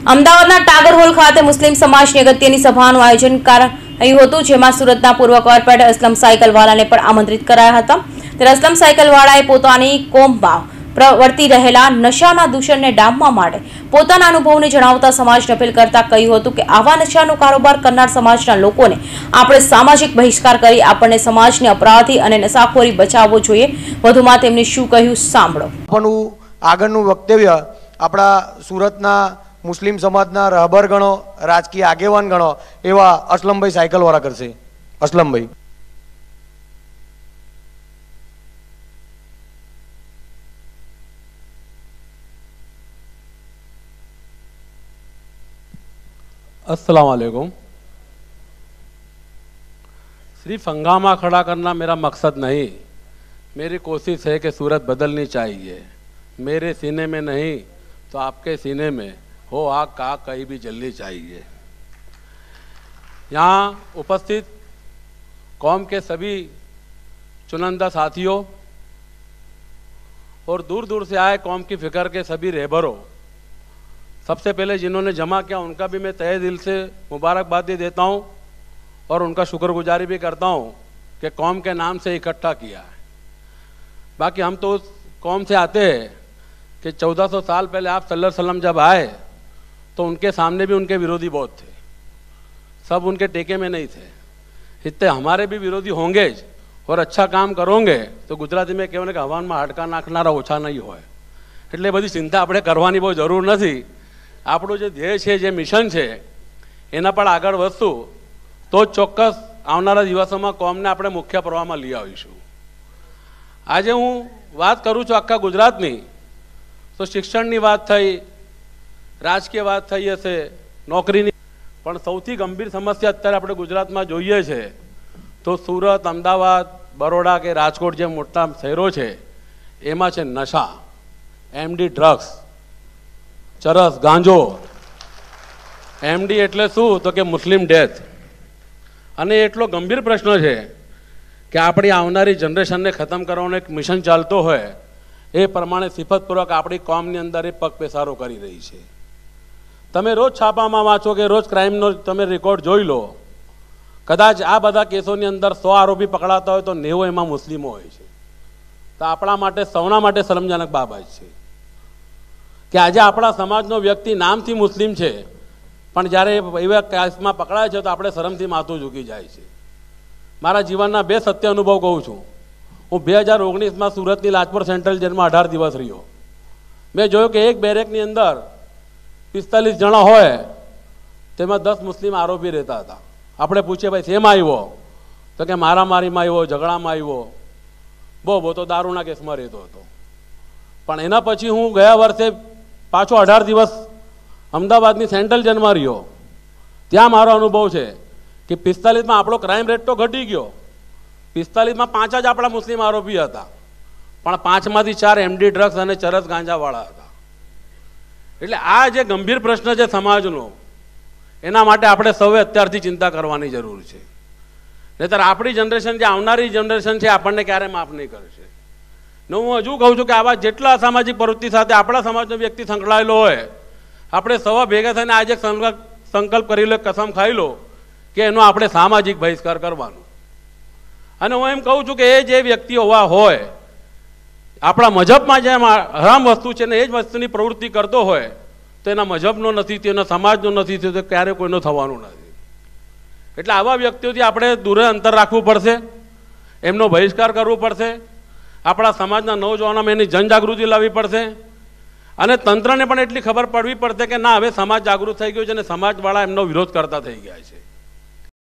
અમદાવાદના ટાગર હોલ ખાતે મુસ્લિમ સમાજની અગત્યની સભાનું આયોજન કરાયું હતું, જેમાં સુરતના પૂર્વ કોર્પોરેટર અસલમ સાયકલવાલાને પણ આમંત્રિત કરાયા હતા। ત્યારે અસલમ સાયકલવાલાએ પોતાની કોમમાં પ્રવર્તી રહેલા નશાના દૂષણને ડામવા માટે પોતાના અનુભવને જણાવતા સમાજને અપીલ કરતા કહ્યું હતું કે આવા નશાનો કારોબાર કરનાર સમાજના લોકોને આપણે સામાજિક બહિષ્કાર કરી આપણને સમાજને અપરાધી અને નશાખોરી બચાવવો જોઈએ। વધુમાં તેમણે શું કહ્યું સાંભળો। આગળનું વક્તવ્ય આપણા સુરતના મુસ્લિમ સમાજના રહેબર ગણો, રાજકીય આગેવાન ગણો એવા અસલમભાઈ સાયકલવાળા કરશે। અસલમભાઈ। अस्सलाम वालेकुम। सिर्फ हंगामा खड़ा करना मेरा मकसद नहीं, मेरी कोशिश है कि सूरत बदलनी चाहिए। मेरे सीने में नहीं तो आपके सीने में हो आग का आग कहीं भी जलनी चाहिए। यहाँ उपस्थित कौम के सभी चुनिंदा साथियों और दूर दूर से आए कौम की फिक्र के सभी रहबरों, सबसे पहले जिन्होंने जमा किया उनका भी मैं तहे दिल से मुबारकबादी देता हूँ और उनका शुक्रगुजारी भी करता हूँ कि कौम के नाम से इकट्ठा किया है। बाकी हम तो उस कौम से आते हैं कि 1400 साल पहले आप सल्लल्लाहु अलैहि वसल्लम जब आए तो उनके सामने भी उनके विरोधी बहुत थे, सब उनके टेके में नहीं थे। इतने हमारे भी विरोधी होंगे और अच्छा काम करोगे तो गुजराती में कहेवाय कि हवन में हाडका नाखनारा ओछा नहीं होय। એટલે બધી चिंता આપણે કરવાની બહુ જરૂર નથી। આપણું જે ધ્યેય છે, જે મિશન છે એના પર આગળ વધશું તો ચોક્કસ આવનારા દિવસોમાં કોમને આપણે મુખ્ય પ્રવાહમાં લઈ આવીશું। આજે હું વાત કરું છું આખા ગુજરાતની, તો શિક્ષણની વાત થઈ, રાજકીય વાત થઈ હશે, નોકરીની, પણ સૌથી ગંભીર સમસ્યા અત્યારે આપણે ગુજરાતમાં જોઈએ છે તો સુરત, અમદાવાદ, બરોડા કે રાજકોટ જે મોટા શહેરો છે એમાં છે નશા, એમડી ડ્રગ્સ, ચરસ, ગાંજો। એમડી એટલે શું તો કે મુસ્લિમ ડેથ। અને એટલો ગંભીર પ્રશ્ન છે કે આપણી આવનારી જનરેશનને ખતમ કરવાનો એક મિશન ચાલતો હોય એ પ્રમાણે સિફતપૂર્વક આપણી કોમની અંદર એ પગ પેસારો કરી રહી છે। તમે રોજ છાપામાં વાંચો કે રોજ ક્રાઇમનો તમે રેકોર્ડ જોઈ લો, કદાચ આ બધા કેસોની અંદર 100 આરોપી પકડાતા હોય તો 90 એમાં મુસ્લિમો હોય છે। તો આપણા માટે સૌના માટે શરમજનક બાબત છે કે આજે આપણા સમાજનો વ્યક્તિ નામથી મુસ્લિમ છે પણ જ્યારે એવા કેસમાં પકડાય છે તો આપણે શરમથી માથું ઝૂકી જાય છે। મારા જીવનના 2 સત્ય અનુભવ કહું છું। હું 2019માં સુરતની લાજપોર સેન્ટ્રલ જેલમાં 18 દિવસ રહ્યો। મેં જોયું કે એક બેરેકની અંદર 45 જણા હોય તેમાં 10 મુસ્લિમ આરોપી રહેતા હતા। આપણે પૂછીએ ભાઈ શેમાં આવ્યો તો કે મારામારીમાં આવ્યો, ઝઘડામાં આવ્યો, બહુ તો દારૂના કેસમાં રહેતો હતો। પણ એના પછી હું ગયા વર્ષે પાછો 18 દિવસ અમદાવાદની સેન્ટ્રલ જેલમાં રહ્યો। ત્યાં મારો અનુભવ છે કે 45માં આપણો ક્રાઇમ રેટ તો ઘટી ગયો, 45માં 5 જ આપણા મુસ્લિમ આરોપી હતા પણ 5માંથી 4 એમડી ડ્રગ્સ અને ચરસ ગાંજાવાળા હતા। એટલે આ જે ગંભીર પ્રશ્ન છે સમાજનો, એના માટે આપણે સૌએ અત્યારથી ચિંતા કરવાની જરૂર છે। નહીંતર આપણી જનરેશન, જે આવનારી જનરેશન છે, આપણને ક્યારે માફ નહીં કરશે। ને હું હજુ કહું છું કે આવા જેટલા અસામાજિક પ્રવૃત્તિ સાથે આપણા સમાજનો વ્યક્તિ સંકળાયેલો હોય, આપણે સૌ ભેગા થઈને આજે સંકલ્પ કરી લો, કસમ ખાઈ લો કે એનો આપણે સામાજિક બહિષ્કાર કરવાનો। અને હું એમ કહું છું કે એ જે વ્યક્તિ હોવા હોય, આપણા મજબમાં જે હરામ વસ્તુ છે ને એ જ વસ્તુની પ્રવૃત્તિ કરતો હોય તો એના મજબનો નથી, તેના સમાજનો નથી, તો ક્યારે કોઈનો થવાનું નથી। એટલે આવા વ્યક્તિઓથી આપણે દૂરે અંતર રાખવું પડશે, એમનો બહિષ્કાર કરવો પડશે। આપણા સમાજના નવજવાનોમાં એની જનજાગૃતિ લાવવી પડશે અને તંત્રને પણ એટલી ખબર પડવી પડશે કે ના, હવે સમાજ જાગૃત થઈ ગયો છે અને સમાજવાળા એમનો વિરોધ કરતા થઈ ગયા છે।